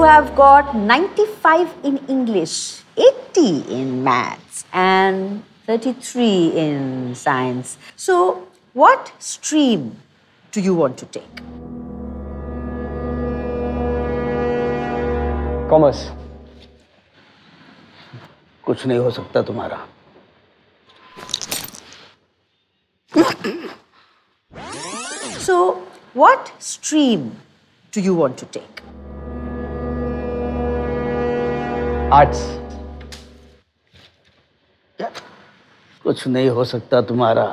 you have got 95 in English, 80 in maths, and 33 in science. So, what stream do you want to take? Commerce. कुछ नहीं हो सकता तुम्हारा. So, what stream do you want to take? Arts. कुछ नहीं हो सकता तुम्हारा.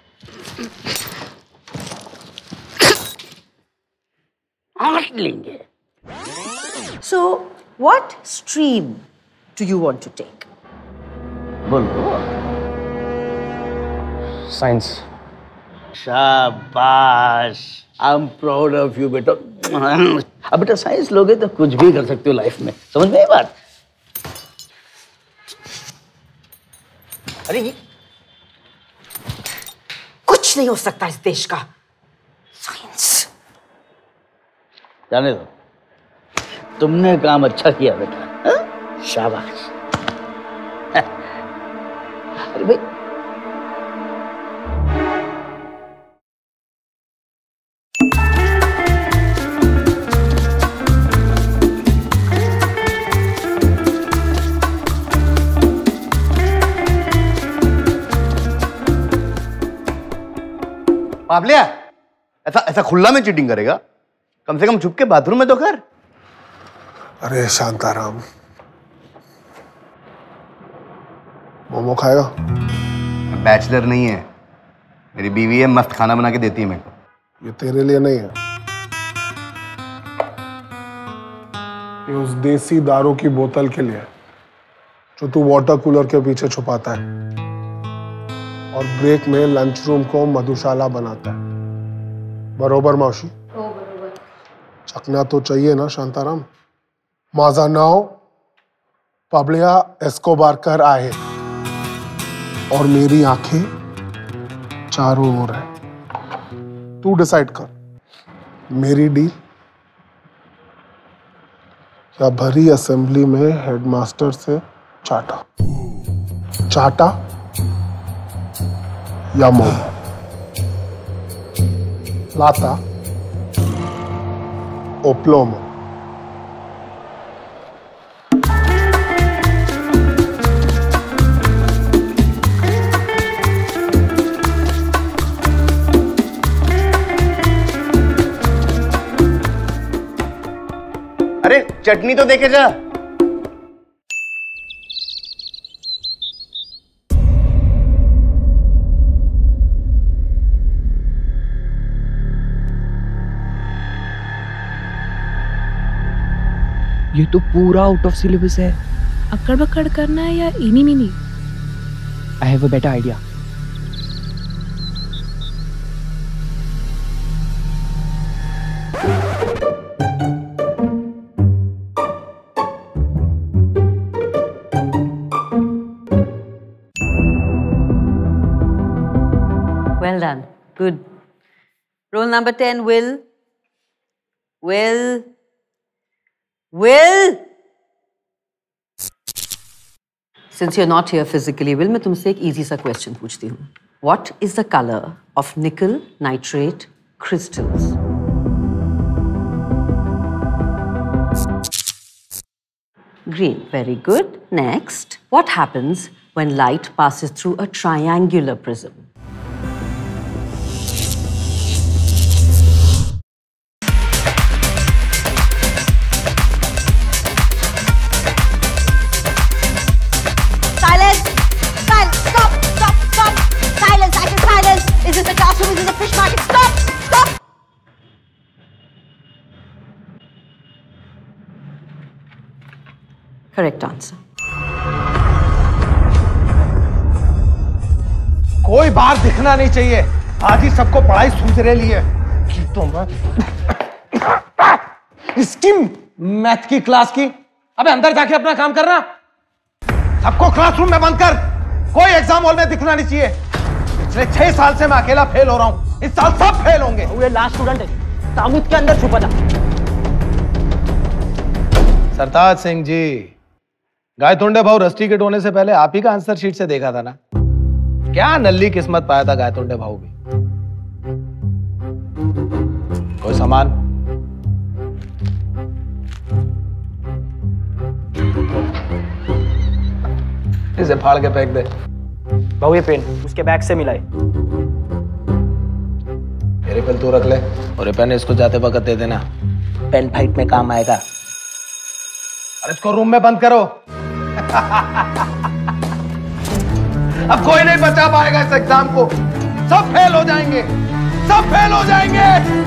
आर्ट लेंगे. So, what stream do you want to take? बोलो. Science. शाबाश. I'm proud of you बेटा. अब बेटा साइंस लोगे तो कुछ भी कर सकते हो लाइफ में. समझ में आई बात? अरे कुछ नहीं हो सकता इस देश का. साइंस. जाने दो. तुमने काम अच्छा किया बेटा. शाबाश. अरे भाई पाबलिया, ऐसा खुला में चीटिंग करेगा? कम से कम छुप के बाथरूम में तो कर. अरे शांताराम, मोमो खाएगा? बैचलर नहीं है, मेरी बीवी है, मस्त खाना बना के देती है मेरे को. ये तेरे लिए नहीं है, ये उस देसी दारू की बोतल के लिए जो तू वाटर कूलर के पीछे छुपाता है और ब्रेक में लंच रूम को मधुशाला बनाता है. बरोबर मौसी? बरोबर. चखना तो चाहिए ना शांताराम. माझा नाव पाबलिया एस्कोबार कर आए और मेरी आंखें चारों ओर है. तू डिसाइड कर, मेरी डील या भरी असेंबली में हेडमास्टर से चाटा चाटा या मोमो. लाता ओप्लोमो. अरे चटनी तो देके जा. ये तो पूरा आउट ऑफ सिलेबस है. अकड़ बकड़ करना है या इनी मिनी? I have a better idea. Well done. Good. Roll number 10, Will. Will. Since you're not here physically, Will, मैं तुमसे एक easy सा question पूछती हूँ. What is the color of nickel nitrate crystals? Green. Very good. Next. What happens when light passes through a triangular prism? Correct answer. कोई बाहर दिखना नहीं चाहिए. आज ही सबको पढ़ाई सूझ रही है. तो मैं इसकी मैथ की क्लास की. अबे अंदर जाके अपना काम करना. सबको क्लासरूम में बंद कर. कोई एग्जाम हॉल में दिखना नहीं चाहिए. पिछले 6 साल से मैं अकेला फेल हो रहा हूँ. इस साल सब फेल होंगे. ये लास्ट स्टूडेंट है. ताबूत के अंदर छुपा था. सरताज सिंह जी, गायतुंडे भाऊ रस्टिकेट होने से पहले आप ही का आंसर शीट से देखा था ना। क्या नल्ली किस्मत पाया था गायतुंडे भाऊ भी। कोई सामान? इसे फाड़ के फेंक दे। भाऊ ये पेन उसके बैग से मिला है। मेरे पेन तू रख ले और ये पेन इसको जाते वक्त दे देना, पेन फाइट में काम आएगा। और इसको रूम में बंद करो। अब कोई नहीं बचा पाएगा इस एग्जाम को। सब फेल हो जाएंगे, सब फेल हो जाएंगे।